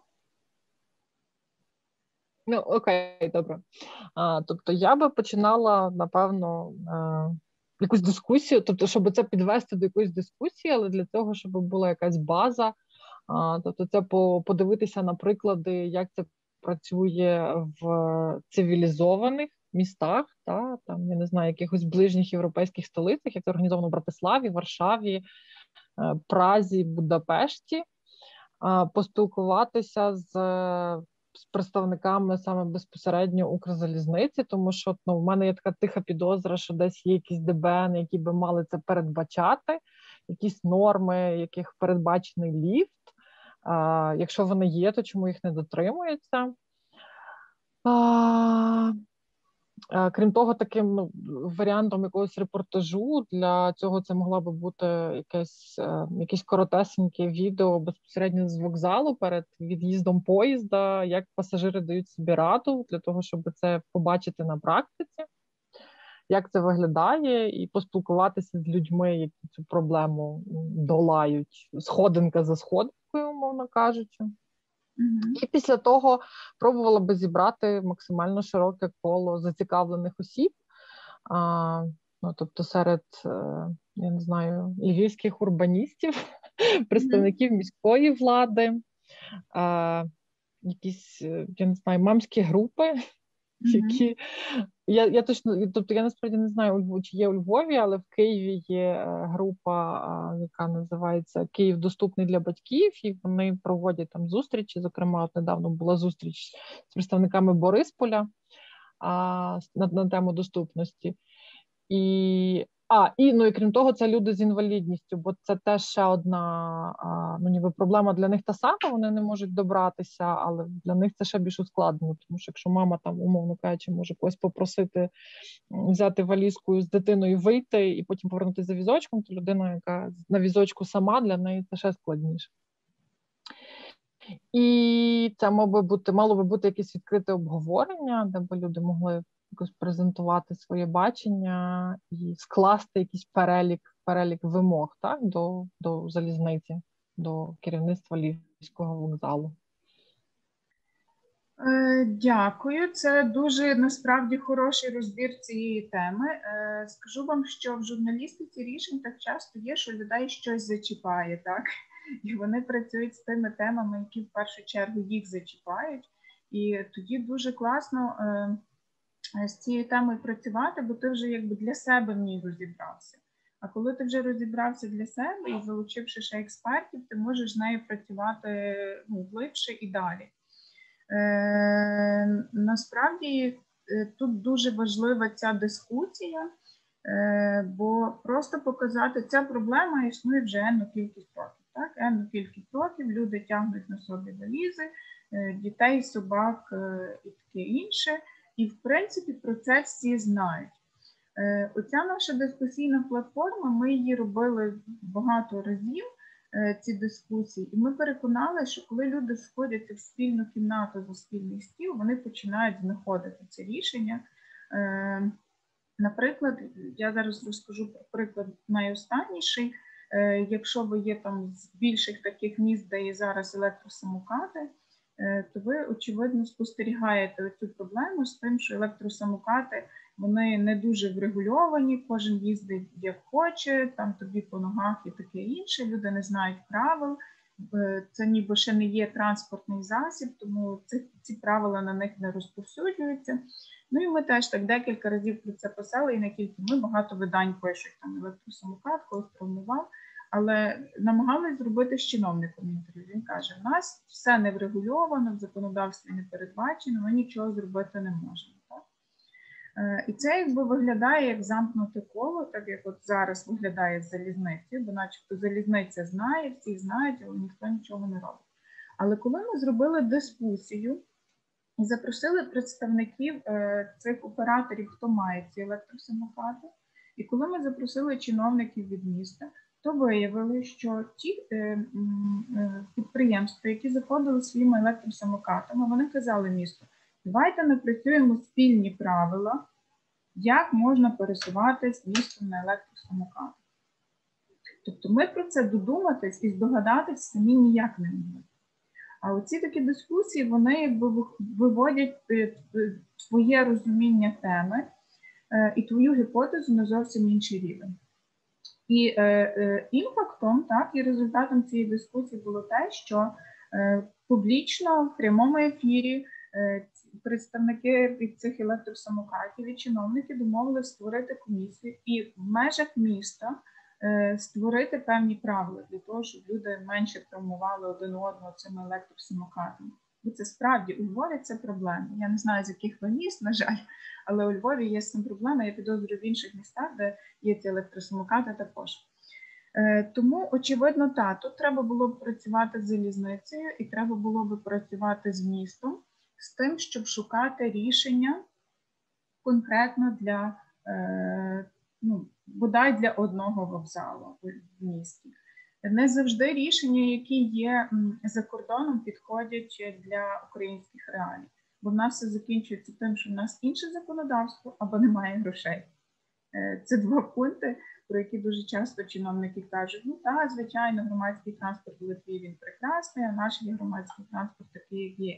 F: Ну, окей, добре. А, тобто я би починала, напевно, а, якусь дискусію, тобто, щоб це підвести до якоїсь дискусії, але для того, щоб була якась база, а, тобто це по, подивитися на приклади, як це працює в цивілізованих містах, та, там, я не знаю, якихось ближніх європейських столицях, як це організовано в Братиславі, Варшаві, Празі, Будапешті, поспілкуватися з, з представниками саме безпосередньо Укрзалізниці, тому що ну, в мене є така тиха підозра, що десь є якісь ДБН, які би мали це передбачати, якісь норми, яких передбачений ліфт. А, якщо вони є, то чому їх не дотримуються? А, Крім того, таким ну, варіантом якогось репортажу для цього це могла би бути якесь, якесь коротесеньке відео безпосередньо з вокзалу перед від'їздом поїзда, як пасажири дають собі раду для того, щоб це побачити на практиці, як це виглядає, і поспілкуватися з людьми, які цю проблему долають сходинка за сходинкою, умовно кажучи. Mm-hmm. І після того пробувала би зібрати максимально широке коло зацікавлених осіб, а, ну, тобто серед, я не знаю, львівських урбаністів, mm-hmm. представників міської влади, а, якісь, я не знаю, мамські групи, mm-hmm. які, я, я точно, тобто я насправді не знаю, чи є у Львові, але в Києві є група, яка називається «Київ доступний для батьків», і вони проводять там зустрічі, зокрема, от недавно була зустріч з представниками Борисполя а, на, на тему доступності. І, а, і, ну, і крім того, це люди з інвалідністю, бо це теж ще одна а, ну, ніби проблема для них та сама, вони не можуть добратися, але для них це ще більш ускладнено, тому що якщо мама там, умовно кажучи, може когось попросити взяти валізку з дитиною, вийти і потім повернутися за візочком, то людина, яка на візочку сама, для неї це ще складніше. І це мало би бути, мало би бути якесь відкрите обговорення, де б люди могли якось презентувати своє бачення і скласти якийсь перелік, перелік вимог, так, до, до залізниці, до керівництва Львівського вокзалу.
B: Дякую. Це дуже насправді хороший розбір цієї теми. Скажу вам, що в журналістиці рішень так часто є, що людей щось зачіпає, так? І вони працюють з тими темами, які в першу чергу їх зачіпають. І тоді дуже класно з цією темою працювати, бо ти вже якби для себе в ній розібрався. А коли ти вже розібрався для себе і залучивши ще експертів, ти можеш з нею працювати ну, глибше і далі. Е, насправді тут дуже важлива ця дискусія, е, бо просто показати, ця проблема існує вже енну кількість років. Так? Енну кількість років люди тягнуть на собі валізи, е, дітей, собак е, і таке інше. І, в принципі, про це всі знають. Е, оця наша дискусійна платформа, ми її робили багато разів, ці дискусії. І ми переконали, що коли люди сходяться в спільну кімнату за спільний стіл, вони починають знаходити це рішення. Е, наприклад, я зараз розкажу про приклад найостанніший. Е, якщо ви є там з більших таких міст, де є зараз електросамокати, е, то ви, очевидно, спостерігаєте цю проблему з тим, що електросамокати, вони не дуже врегульовані, кожен їздить як хоче, там тобі по ногах і таке інше, люди не знають правил, це ніби ще не є транспортний засіб, тому ці, ці правила на них не розповсюджуються. Ну і ми теж так декілька разів про це писали, і не тільки ми, багато видань пишуть, там електросамокат, когось травмував, але намагалися зробити з чиновником інтерв'ю. Він каже, в нас все не врегульовано, в законодавстві не передбачено, ми нічого зробити не можемо. І це якби виглядає як замкнуте коло, так як от зараз виглядає з залізницею, бо начебто залізниця знає, всі знають, але ніхто нічого не робить. Але коли ми зробили дискусію і запросили представників е, цих операторів, хто має ці електросамокати, і коли ми запросили чиновників від міста, то виявили, що ті е, е, підприємства, які заходили своїми електросамокатами, вони казали місту, давайте напрацюємо спільні правила, як можна пересуватись містом на електросамокатах. Тобто ми про це додуматись і здогадатись самі ніяк не могли. А оці такі дискусії, вони якби виводять твоє розуміння теми і твою гіпотезу на зовсім інший рівень. І е, е, імпактом, так, і результатом цієї дискусії було те, що е, публічно в прямому ефірі е, представники від цих електросамокатів і чиновники домовилися створити комісію і в межах міста е, створити певні правила для того, щоб люди менше травмували один одного цими електросамокатами. Бо це справді у Львові це проблема. Я не знаю, з яких ви міст, на жаль, але у Львові є з цим проблема, я підозрюю в інших містах, де є ці електросамокати також. Е, тому, очевидно, так, тут треба було б працювати з залізницею і треба було б працювати з містом, з тим, щоб шукати рішення конкретно для, е, ну, бодай для одного вокзалу в місті. Не завжди рішення, які є за кордоном, підходять для українських реалій. Бо в нас все закінчується тим, що в нас інше законодавство або немає грошей. Це два пункти, про які дуже часто чиновники кажуть, ну так, звичайно, громадський транспорт в Литві він прекрасний, а наш є громадський транспорт такий, як є.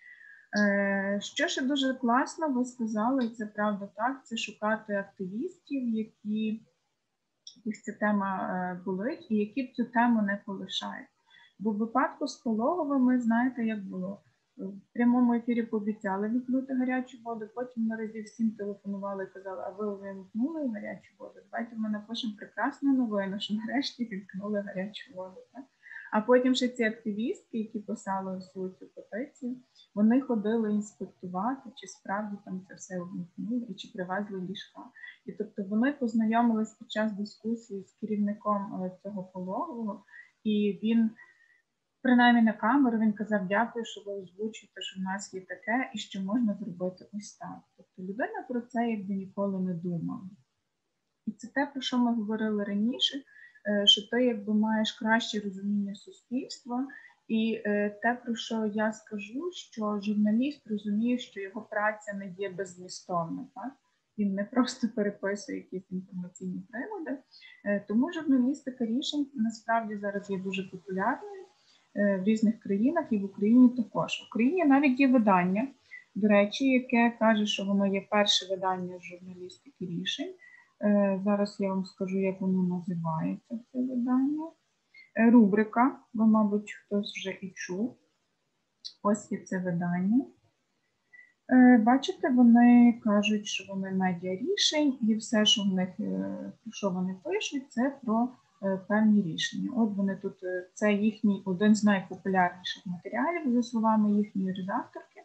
B: Що ще дуже класно, ви сказали, і це правда так, це шукати активістів, які, яких ця тема болить, і які цю тему не полишають. Бо в випадку з Пологовими, знаєте, як було? В прямому ефірі пообіцяли вімкнути гарячу воду, потім на разі всім телефонували і казали, а ви вимкнули гарячу воду? Давайте ми напишемо прекрасну новину, що нарешті вімкнули гарячу воду. Так? А потім ще ці активістки, які писали всю цю петицію, вони ходили інспектувати, чи справді там це все вимкнули, і чи привезли ліжка. І тобто вони познайомились під час дискусії з керівником цього Пологового, і він, принаймні на камеру, він казав, дякую, що ви озвучуєте, що в нас є таке, і що можна зробити ось так. Тобто людина про це якби ніколи не думала. І це те, про що ми говорили раніше, що ти якби маєш краще розуміння суспільства, і те, про що я скажу, що журналіст розуміє, що його праця не є беззмістовна, так? Він не просто переписує якісь інформаційні приводи. Тому журналістика рішень насправді зараз є дуже популярною. в різних країнах і в Україні також. В Україні навіть є видання, до речі, яке каже, що воно є перше видання з журналістики рішень. Зараз я вам скажу, як воно називається, це видання. Рубрика, бо, мабуть, хтось вже і чув. Ось є це видання. Бачите, вони кажуть, що вони медіа рішень, і все, що в них, про що вони пишуть, це про певні рішення. От вони тут, це їхній один з найпопулярніших матеріалів, за словами їхньої редакторки.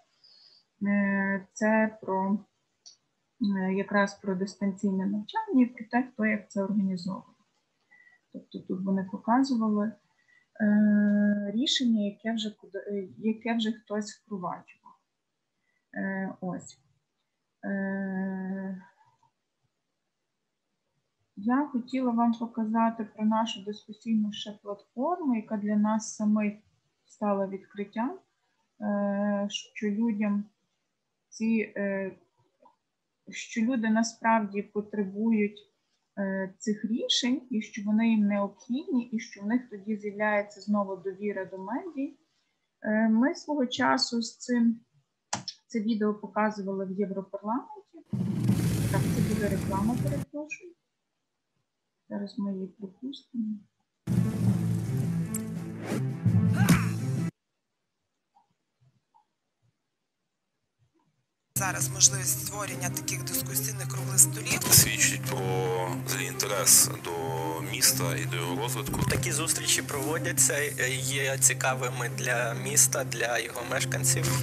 B: Це про якраз про дистанційне навчання і про те, хто як це організовує. Тобто тут вони показували е, рішення, яке вже, яке вже хтось впроваджував. Е, ось. Е, я хотіла вам показати про нашу дискусійну ще платформу, яка для нас самих стала відкриттям, е, що людям ці, е, що люди насправді потребують цих рішень, і що вони їм необхідні, і що в них тоді з'являється знову довіра до медій. Ми свого часу з цим це відео показували в Європарламенті. Так, це буде реклама, перепрошую. Зараз ми її пропустимо.
I: Зараз можливість створення таких дискусійних круглих столів
J: свідчить про інтерес до міста і до його розвитку.
K: Такі зустрічі проводяться, є цікавими для міста, для його мешканців.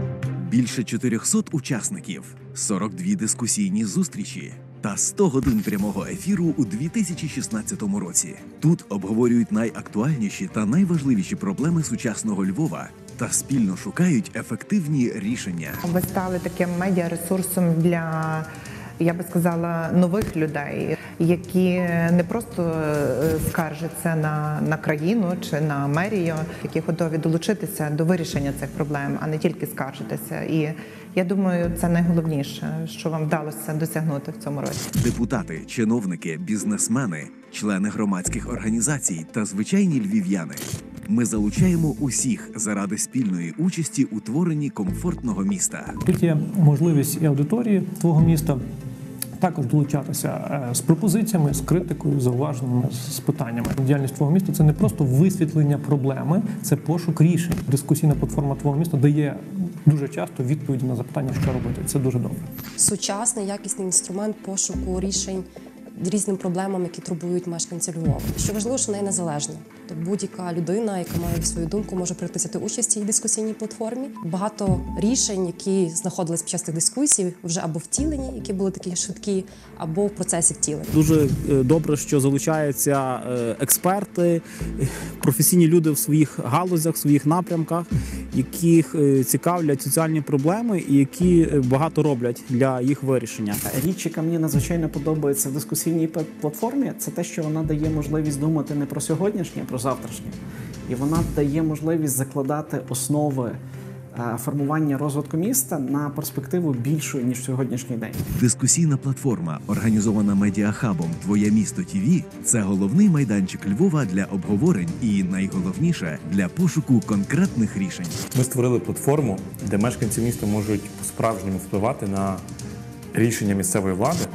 L: Більше чотирьохсот учасників, сорок дві дискусійні зустрічі та сто годин прямого ефіру у дві тисячі шістнадцятому році. Тут обговорюють найактуальніші та найважливіші проблеми сучасного Львова та спільно шукають ефективні рішення.
M: Ви стали таким медіаресурсом для, я би сказала, нових людей, які не просто скаржаться на, на країну чи на мерію, які готові долучитися до вирішення цих проблем, а не тільки скаржитися. І я думаю, це найголовніше, що вам вдалося досягнути в цьому році.
L: Депутати, чиновники, бізнесмени, члени громадських організацій та звичайні львів'яни. Ми залучаємо усіх заради спільної участі у творенні комфортного міста.
N: Тут є можливість і аудиторії твого міста також долучатися з пропозиціями, з критикою, зауваженнями, з питаннями. Діяльність твого міста – це не просто висвітлення проблеми, це пошук рішень. Дискусійна платформа твого міста дає дуже часто відповіді на запитання, що робити. Це дуже добре.
O: Сучасний, якісний інструмент пошуку рішень різним проблемам, які турбують мешканців Львова. Що важливо, що вона є незалежна. Тобто будь-яка людина, яка має свою думку, може прийти взяти участь в цій дискусійній платформі. Багато рішень, які знаходились під час тих дискусій, вже або втілені, які були такі швидкі, або в процесі втілення.
P: Дуже добре, що залучаються експерти, професійні люди в своїх галузях, в своїх напрямках, яких цікавлять соціальні проблеми і які багато роблять для їх вирішення.
Q: Річ, яка мені надзвичайно подобається в дискусійній платформі, це те, що вона дає можливість думати не про сьогоднішнє, а про завтрашнє. І вона дає можливість закладати основи формування розвитку міста на перспективу більшу, ніж сьогоднішній день.
L: Дискусійна платформа, організована медіахабом «Твоє місто ТІВІ» – це головний майданчик Львова для обговорень і, найголовніше, для пошуку конкретних рішень.
R: Ми створили платформу, де мешканці міста можуть по-справжньому впливати на рішення місцевої влади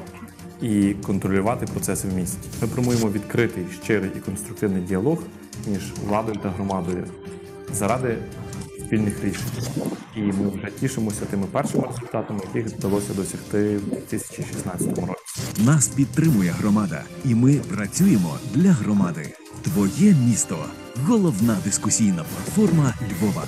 R: і контролювати процеси в місті. Ми промуємо відкритий, щирий і конструктивний діалог між владою та громадою заради спільних рішень. І ми вже тішимося тими першими результатами, яких вдалося досягти в дві тисячі шістнадцятому році.
L: Нас підтримує громада, і ми працюємо для громади. Твоє місто – головна дискусійна платформа Львова.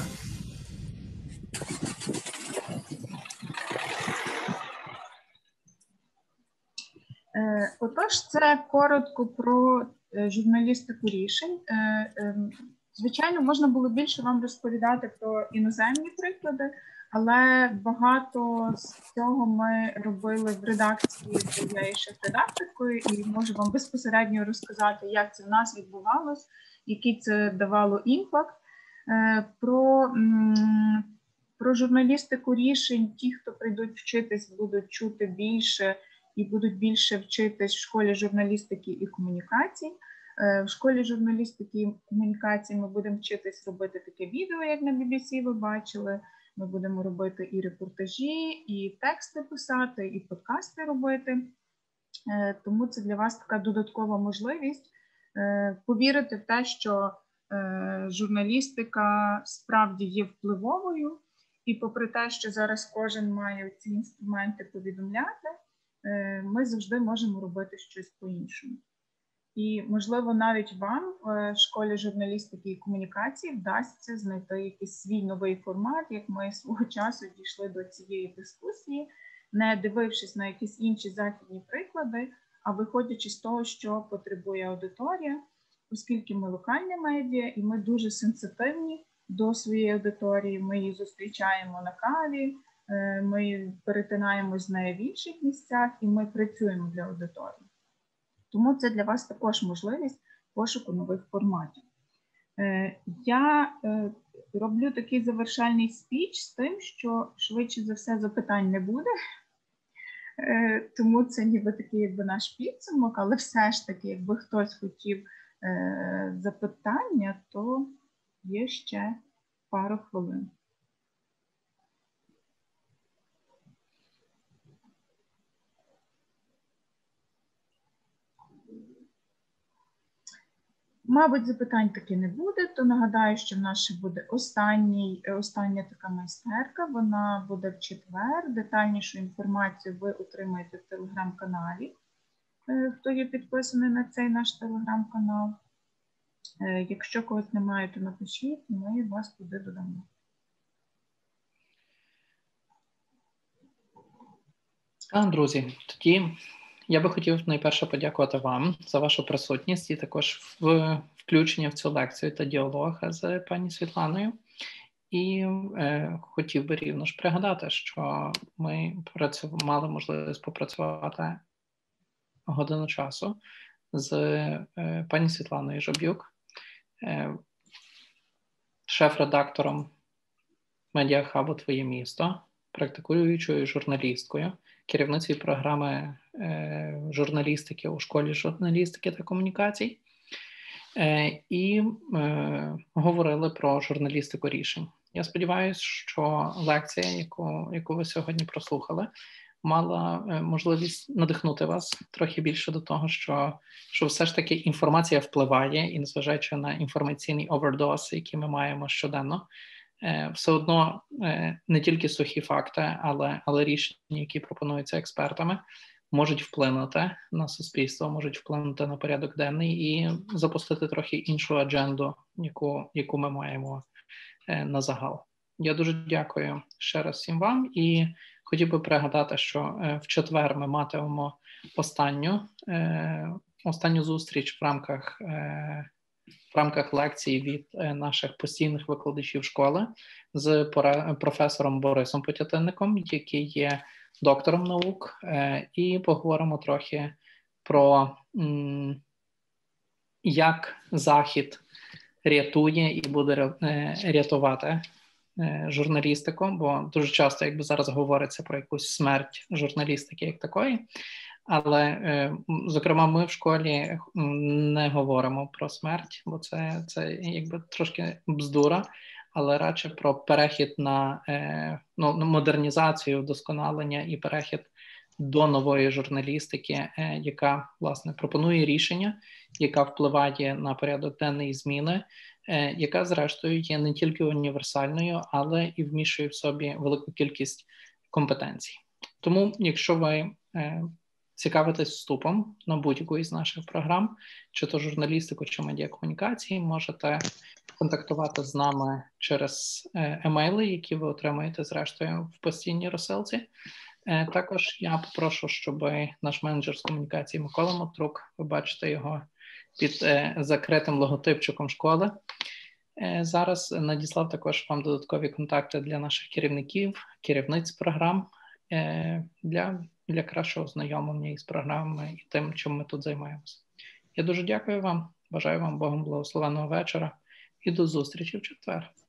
B: Отож, це коротко про журналістику рішень. Звичайно, можна було більше вам розповідати про іноземні приклади, але багато з цього ми робили в редакції з моєю шеф-редакторкою, і можу вам безпосередньо розказати, як це в нас відбувалось, який це давало імпакт. Про, про журналістику рішень ті, хто прийдуть вчитись, будуть чути більше і будуть більше вчитись в школі журналістики і комунікацій. В школі журналістики і комунікації ми будемо вчитись робити таке відео, як на бі бі сі ви бачили. Ми будемо робити і репортажі, і тексти писати, і подкасти робити. Тому це для вас така додаткова можливість повірити в те, що журналістика справді є впливовою. І попри те, що зараз кожен має ці інструменти повідомляти, ми завжди можемо робити щось по-іншому. І, можливо, навіть вам в школі журналістики і комунікації вдасться знайти якийсь свій новий формат, як ми свого часу дійшли до цієї дискусії, не дивившись на якісь інші західні приклади, а виходячи з того, що потребує аудиторія, оскільки ми локальне медіа і ми дуже сенситивні до своєї аудиторії, ми її зустрічаємо на каві, ми перетинаємось з нею в інших місцях і ми працюємо для аудиторії. Тому це для вас також можливість пошуку нових форматів. Я роблю такий завершальний спіч з тим, що швидше за все запитань не буде, тому це ніби такий якби наш підсумок, але все ж таки, якби хтось хотів запитання, то є ще пару хвилин. Мабуть, запитань таки не буде, то нагадаю, що в нас ще буде останній, остання така майстерка, вона буде в четвер. Детальнішу інформацію ви отримаєте в телеграм-каналі, хто є підписаний на цей наш телеграм-канал. Якщо когось немає, то напишіть, ми вас туди додамо.
A: А, друзі, тоді я би хотів найперше подякувати вам за вашу присутність і також в включення в цю лекцію та діалог з пані Світланою. І е, хотів би рівно ж пригадати, що ми працю... мали можливість попрацювати годину часу з е, пані Світланою Жаб'юк, е, шеф-редактором медіахабу «Твоє місто», практикуючою журналісткою, керівницею програми е, журналістики у школі журналістики та комунікацій. Е, і е, говорили про журналістику рішень. Я сподіваюся, що лекція, яку, яку ви сьогодні прослухали, мала е, можливість надихнути вас трохи більше до того, що, що все ж таки інформація впливає, і незважаючи на інформаційний овердоз, який ми маємо щоденно, е, все одно е, не тільки сухі факти, але, але рішення, які пропонуються експертами, можуть вплинути на суспільство, можуть вплинути на порядок денний і запустити трохи іншу адженду, яку, яку ми маємо е, на загал. Я дуже дякую ще раз всім вам і хотів би пригадати, що е, в четвер ми матимемо останню, е, останню зустріч в рамках, е, в рамках лекцій від е, наших постійних викладачів школи з пора, професором Борисом Потятинником, який є доктором наук, е, і поговоримо трохи про м, як Захід рятує і буде е, рятувати е, журналістику, бо дуже часто, якби зараз говориться про якусь смерть журналістики як такої, але, е, зокрема, ми в школі не говоримо про смерть, бо це, це якби трошки бздура, але радше про перехід на е, ну, модернізацію, вдосконалення і перехід до нової журналістики, е, яка, власне, пропонує рішення, яка впливає на порядок денний зміни, е, яка, зрештою, є не тільки універсальною, але і вміщує в собі велику кількість компетенцій. Тому, якщо ви е, цікавитесь вступом на будь-яку із наших програм, чи то журналістику, чи медіакомунікації, можете контактувати з нами через е, емейли, які ви отримаєте, зрештою, в постійній розсилці. Е, також я попрошу, щоб наш менеджер з комунікації Микола Матрук, ви бачите його під е, закритим логотипчиком школи, е, зараз надіслав також вам додаткові контакти для наших керівників, керівниць програм, е, для, для кращого знайомлення із програмами і тим, чим ми тут займаємося. Я дуже дякую вам, бажаю вам Богом благословенного вечора. І до зустрічі в четвер.